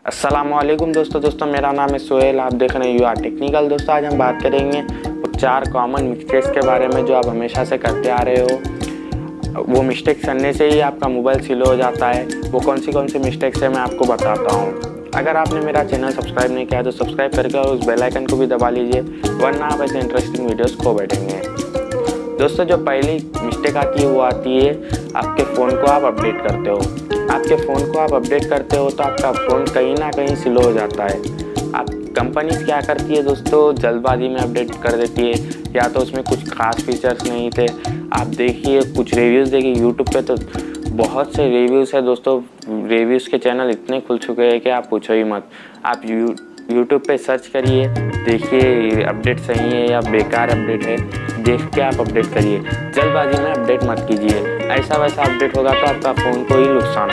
अस्सलामुअलैकुम दोस्तों मेरा नाम है सोहेल। आप देख रहे हैं यू आर टेक्निकल। दोस्तों आज हम बात करेंगे वो 4 कॉमन मिस्टेक्स के बारे में जो आप हमेशा से करते आ रहे हो। वो मिस्टेक्स करने से ही आपका मोबाइल स्लो हो जाता है। वो कौन सी मिस्टेक्स है मैं आपको बताता हूँ। अगर आपने मेरा चैनल सब्सक्राइब नहीं किया तो सब्सक्राइब करके और उस बेल आइकन को भी दबा लीजिए, वरना आप ऐसे इंटरेस्टिंग वीडियोस खो बैठेंगे। दोस्तों जो पहली मिस्टेक आती है वो आती है आपके फ़ोन को आप अपडेट करते हो। आपके फ़ोन को आप अपडेट करते हो तो आपका फ़ोन कहीं ना कहीं स्लो हो जाता है। आप कंपनी क्या करती है दोस्तों, जल्दबाजी में अपडेट कर देती है, या तो उसमें कुछ खास फीचर्स नहीं थे। आप देखिए कुछ रिव्यूज़ देखिए यूट्यूब पे, तो बहुत से रिव्यूज़ है दोस्तों। रिव्यूज़ के चैनल इतने खुल चुके हैं कि आप पूछो ही मत। आप यूट्यूब पे सर्च करिए, देखिए अपडेट सही है या बेकार अपडेट है, देख के आप अपडेट करिए। जल्दबाजी में अपडेट मत कीजिए, ऐसा वैसा अपडेट होगा तो आपका फ़ोन को ही नुकसान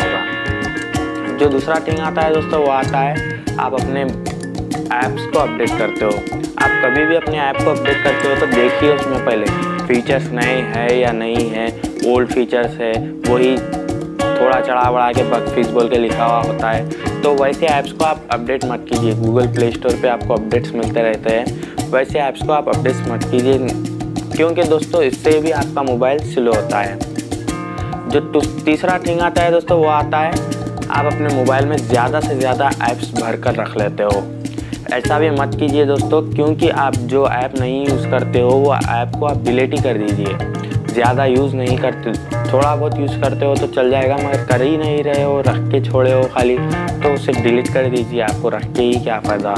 होगा। जो दूसरा थिंग आता है दोस्तों वो आता है आप अपने ऐप्स को अपडेट करते हो। आप कभी भी अपने ऐप को अपडेट करते हो तो देखिए उसमें पहले फीचर्स नए हैं या नहीं है, ओल्ड फीचर्स है, वही थोड़ा चढ़ा बढ़ा के बग फिक्स बोल के लिखा हुआ होता है। तो वैसे ऐप्स को आप अपडेट मत कीजिए। गूगल प्ले स्टोर पे आपको अपडेट्स मिलते रहते हैं, वैसे ऐप्स को आप अपडेट मत कीजिए, क्योंकि दोस्तों इससे भी आपका मोबाइल स्लो होता है। जो तीसरा थिंग आता है दोस्तों वो आता है आप अपने मोबाइल में ज़्यादा से ज़्यादा ऐप्स भर कर रख लेते हो। ऐसा भी मत कीजिए दोस्तों, क्योंकि आप जो ऐप नहीं यूज़ करते हो वो ऐप को आप डिलीट ही कर दीजिए। ज़्यादा यूज़ नहीं करते, थोड़ा बहुत यूज़ करते हो तो चल जाएगा, मगर कर ही नहीं रहे हो, रख के छोड़े हो खाली, तो उसे डिलीट कर दीजिए। आपको रख के ही क्या फ़ायदा,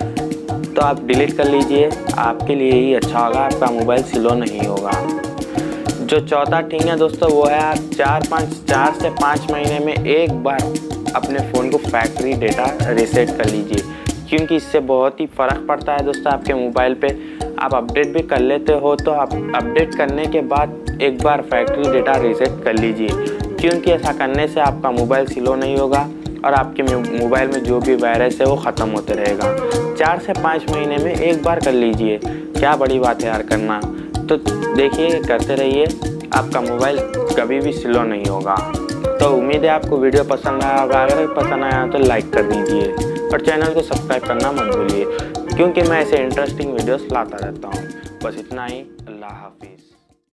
तो आप डिलीट कर लीजिए, आपके लिए ही अच्छा होगा, आपका मोबाइल स्लो नहीं होगा। जो चौथा थिंग है दोस्तों वो है आप 4 से 5 महीने में एक बार अपने फ़ोन को फैक्ट्री डेटा रीसेट कर लीजिए, क्योंकि इससे बहुत ही फ़र्क पड़ता है दोस्तों आपके मोबाइल पे। आप अपडेट भी कर लेते हो तो आप अपडेट करने के बाद एक बार फैक्ट्री डेटा रीसेट कर लीजिए, क्योंकि ऐसा करने से आपका मोबाइल स्लो नहीं होगा और आपके मोबाइल में जो भी वायरस है वो ख़त्म होते रहेगा। 4 से 5 महीने में एक बार कर लीजिए, क्या बड़ी बात है यार करना। तो देखिए करते रहिए, आपका मोबाइल कभी भी स्लो नहीं होगा। तो उम्मीद है आपको वीडियो पसंद आया होगा। अगर पसंद आया तो लाइक कर दीजिए और चैनल को सब्सक्राइब करना मत भूलिए, क्योंकि मैं ऐसे इंटरेस्टिंग वीडियोस लाता रहता हूँ। बस इतना ही, अल्लाह हाफिज़।